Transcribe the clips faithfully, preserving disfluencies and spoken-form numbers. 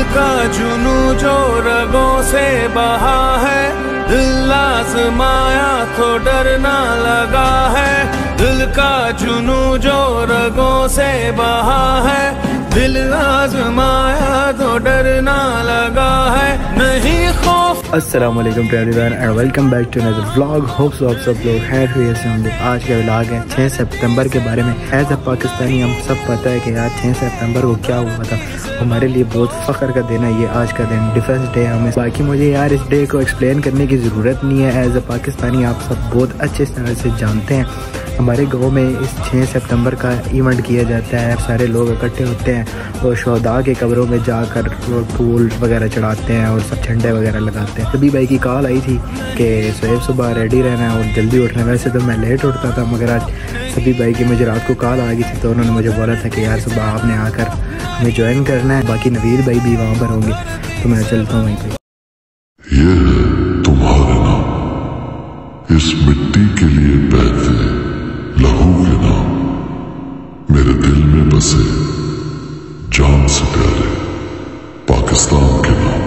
का जुनू जो रगों से बहा है, दिल आजमाया तो डर ना लगा है। दिल का जुनू जो रगों से बहा है, दिल आजमाया तो डर ना लगा है, नहीं खौफ। अस्सलाम वालेकुम everyone and welcome back to another vlog. Hope so आप सब लोग खैर हुए से होंगे। आज का व्लॉग है छः सितंबर के बारे में। एज अ पाकिस्तानी हम सब पता है कि यार छः सितंबर को क्या हुआ था। हमारे लिए बहुत फ़ख्र का दिन है ये आज का दिन, डिफेंस डे हमें। बाकी मुझे यार इस डे को एक्सप्लेन करने की ज़रूरत नहीं है। एज अ पाकिस्तानी आप सब बहुत अच्छे तरह से जानते हैं हमारे गांव में इस छः सितंबर का इवेंट किया जाता है। सारे लोग इकट्ठे होते हैं और शहदा के कब्रों में जाकर फूल वगैरह चढ़ाते हैं और सब झंडे वगैरह लगाते हैं। सभी भाई की कॉल आई थी कि सुबह सुबह रेडी रहना है और जल्दी उठना है। वैसे तो मैं लेट उठता था मगर आज सभी भाई की मुझे रात को कॉल आ गई थी तो उन्होंने मुझे बोला था कि यार सुबह आपने आकर हमें ज्वाइन करना है। बाकी नवीद भाई भी वहाँ पर होंगे तो मैं चलता हूँ वहीं पर। ये है तुम्हारा नाम, इस मिट्टी के लिए बहते लहू के नाम, मेरे दिल में बसे जान से प्यारे पाकिस्तान के नाम।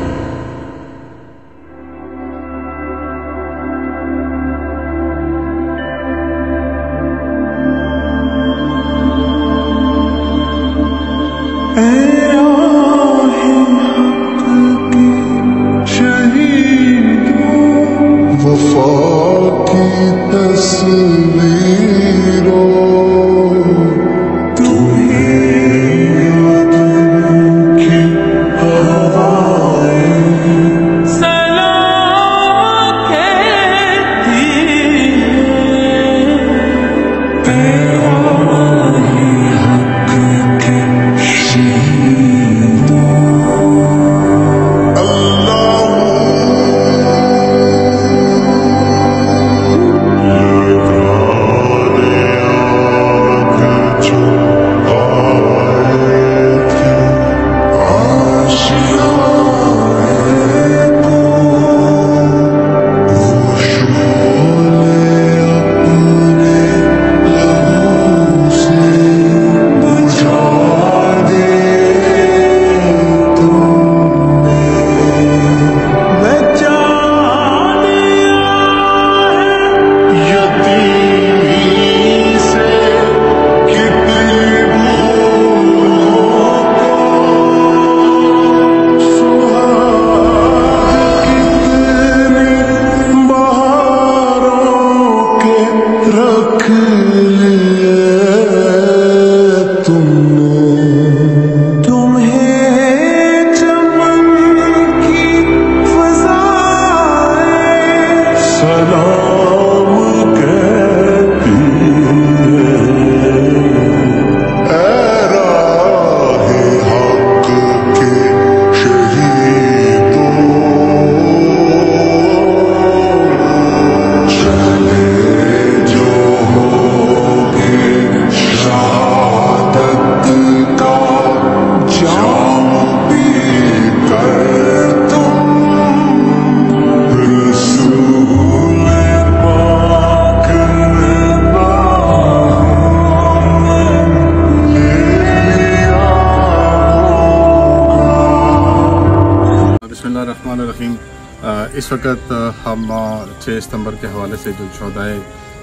बिस्मिल्लाहिर्रहमानिर्रहीम। इस वक्त हम छः सितंबर के हवाले से जो शहदाए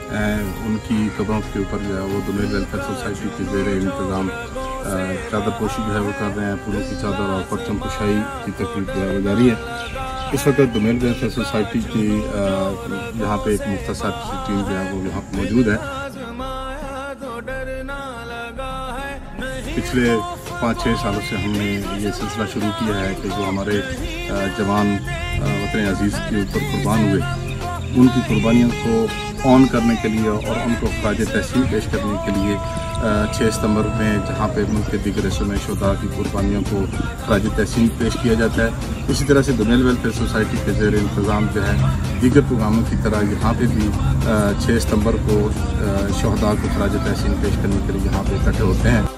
उनकी कब्रों के ऊपर जो है वो दुनिया वेलफेयर सोसाइटी के ज़ेर इंतज़ाम चादर पोशी जो है वो कर रहे हैं। फूलों की चादर और परचम कुशाई की तकरीब जो है वो जारी है। इस वक्त दुनिया वेलफेयर सोसाइटी की यहाँ पे एक मुख्तसर टीम जो है वो यहाँ पर मौजूद है। पिछले पाँच छः सालों से हमने ये सिलसिला शुरू किया है कि जो हमारे जवान वतन अजीज़ के ऊपर कुर्बान हुए उनकी कुर्बानियों को ऑन करने के लिए और उनको ख़राज तहसीन पेश करने के लिए छः सितंबर में जहाँ पे मुल्क के दीगर हिस्सों में शोधा की कुर्बानियों को ख़राज तहसीन पेश किया जाता है। इसी तरह से दुनिया वेलफेयर सोसाइटी के ज़ेर इंतज़ाम जो है दीगर प्रोग्रामों की तरह यहाँ पे भी छः सितंबर को शोधा को ख़राज तहसीन पेश करने के लिए यहाँ पे इकट्ठे होते हैं।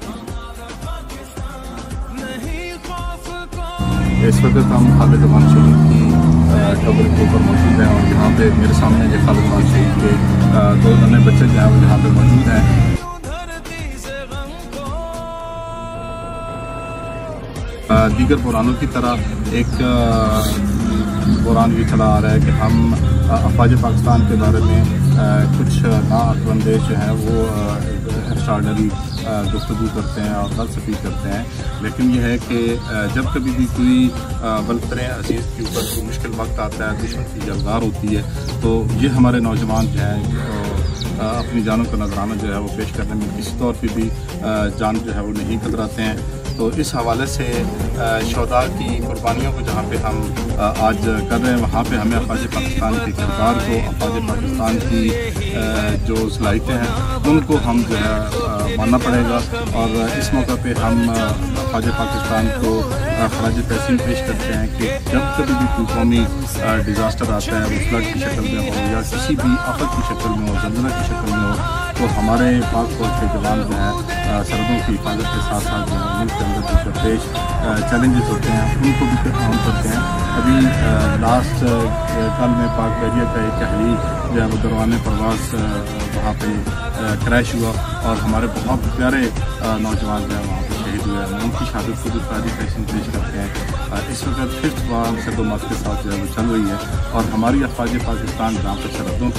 इस वक्त हम खालिद अमान शहीद की कब्र के ऊपर मौजूद हैं और यहाँ पे मेरे सामने जो खालिद अमान शहीद के दो नन्हे बच्चे जो हैं वो यहाँ पे मौजूद हैं। दीगर बुरानों की तरह एक बुरान भी चला आ रहा है कि हम अफवाज पाकिस्तान के बारे में कुछ नाअक्लंदेज जो हैं वो एक्स्ट्राऑर्डिनरी गुफ्तगू करते हैं और फलसफी करते हैं। लेकिन यह है कि जब कभी भी कोई बलतर अजीज़ के ऊपर कोई मुश्किल वक्त आता है, दुश्मन की जलगार होती है, तो ये हमारे नौजवान जो हैं अपनी जानों का नजराना जो है वो पेश करने में किसी तौर पर भी जान जो है वो नहीं कतराते हैं। तो इस हवाले से शोहदा की कुर्बानियों को जहाँ पे हम आज कर रहे हैं, वहाँ पे हमें अफवाज पाकिस्तान के किरदार को, अफवाज पाकिस्तान की जो सलाहियतें हैं उनको हम जो है मानना पड़ेगा। और इस मौका पे हम अफवाज पाकिस्तान को खराज तहसीन पेश करते हैं कि जब कभी भी कोई कौमी डिज़ास्टर आता है, वो फ्लड की शक्ल में हो या किसी भी आफत की शक्ल में हो, ज़लज़ला की शक्ल में हो, तो हमारे पाक फौज के जवान जो है सरहदों की हिफाजत के साथ साथ जो है मुल्क के अंदर जो दरपेश चैलेंजेस होते हैं उनको भी हम करते हैं। अभी लास्ट कल में पाक बहरिया का एक हली जो है वो दरवाने परवास वहाँ पे क्रैश हुआ और हमारे बहुत प्यारे नौजवान जो है वहाँ पर शहीद हुए हैं। उनकी शहादत को भी खराज तहसीन पेश करते हैं। इस वक्त फिफ्थ वार सदोमत के साथ जो है वो चल रही है और हमारी अफवाज पाकिस्तान जहाँ पर सरहदों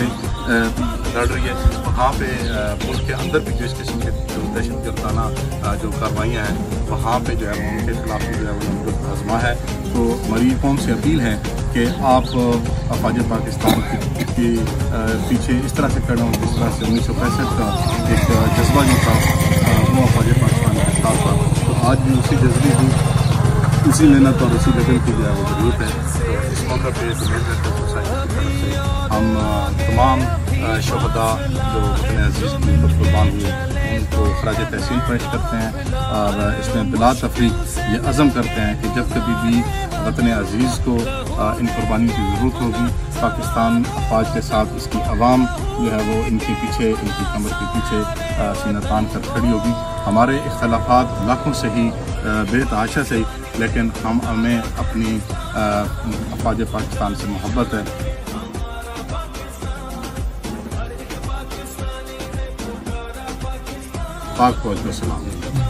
पर लड़ रही है, वहाँ पे मुल्क के अंदर भी जो इस किस्म के जो दहशत गर्दाना जो कार्रवाइयाँ हैं वहाँ पे जो है उनके खिलाफ जो है वो आजमा है। तो हमारी कौम से अपील है कि आप अफवाज पाकिस्तान के पीछे इस तरह से खड़े हों जिस तरह से उन्नीस सौ पैंसठ का एक जज्बा जो था वो अफवाज पाकिस्तान के साथ था। तो आज भी उसी जज्बे की, उसी मेहनत और उसी लगन की जो है वो ज़रूरत है। तो इस मौके पर सोसाइटी की तरफ से हम तमाम शोहदा जो अपने अजीज़ के ऊपर कुर्बान हुए उनको खराज तहसीन पेश करते हैं और इसमें बिला तफरीक ये अज़म करते हैं कि जब कभी भी वतन अजीज़ को इन कुर्बानियों की ज़रूरत होगी, पाकिस्तान अफवाज के साथ इसकी आवाम जो है वो इनके पीछे, इनकी कमर के पीछे सीना तान कर खड़ी होगी। हमारे इख्तलाफात लाखों से ही बेतहाशा से ही, लेकिन हम हमें अपनी अफवाज पाकिस्तान से मोहब्बत है। पाक फौज को सलाम।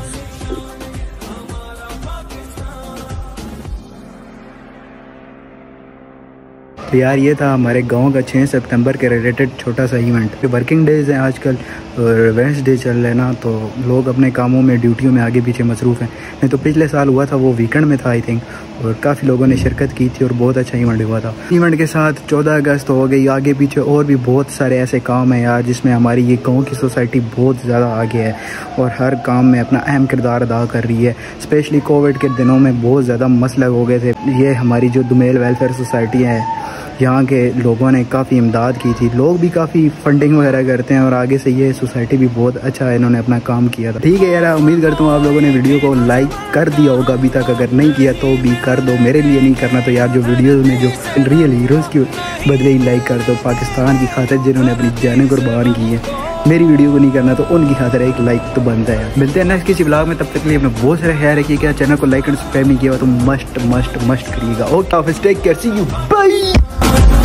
तो यार ये था हमारे गांव का छः सितंबर के रिलेटेड छोटा सा इवेंट। वर्किंग डेज़ हैं आजकल और वेडनेसडे चल रहे ना, तो लोग अपने कामों में, ड्यूटियों में आगे पीछे मसरूफ़ हैं। नहीं तो पिछले साल हुआ था वो वीकेंड में था आई थिंक, और काफ़ी लोगों ने शिरकत की थी और बहुत अच्छा इवेंट हुआ था। इवेंट के साथ चौदह अगस्त हो गई, आगे पीछे और भी बहुत सारे ऐसे काम हैं यार जिसमें हमारी ये गाँव की सोसाइटी बहुत ज़्यादा आगे है और हर काम में अपना अहम किरदार अदा कर रही है। स्पेशली कोविड के दिनों में बहुत ज़्यादा मसले हो गए थे। ये हमारी जो दुमेल वेलफेयर सोसाइटी है, यहाँ के लोगों ने काफ़ी इमदाद की थी। लोग भी काफ़ी फंडिंग वगैरह करते हैं और आगे से ये सोसाइटी भी बहुत अच्छा है, इन्होंने अपना काम किया था। ठीक है यार, उम्मीद करता हूँ आप लोगों ने वीडियो को लाइक कर दिया होगा अभी तक। अगर नहीं किया तो भी कर दो, मेरे लिए नहीं करना तो यार जो वीडियो में जो रियल हीरोज़ की बदले ही लाइक कर दो। पाकिस्तान की खातिर जिन्होंने अपनी जानें कुर्बान की है, मेरी वीडियो को नहीं करना तो उनकी खातिर एक लाइक तो बनता है। मिलते हैं नेक्स्ट किसी ब्लॉग में, तब तक के लिए अपना बहुत सारा ख्याल रखिए। क्या चैनल को लाइक एंड सब्सक्राइब नहीं किया तो मस्ट मस्ट मस्ट करिएगा। Okay, take care, see you, bye.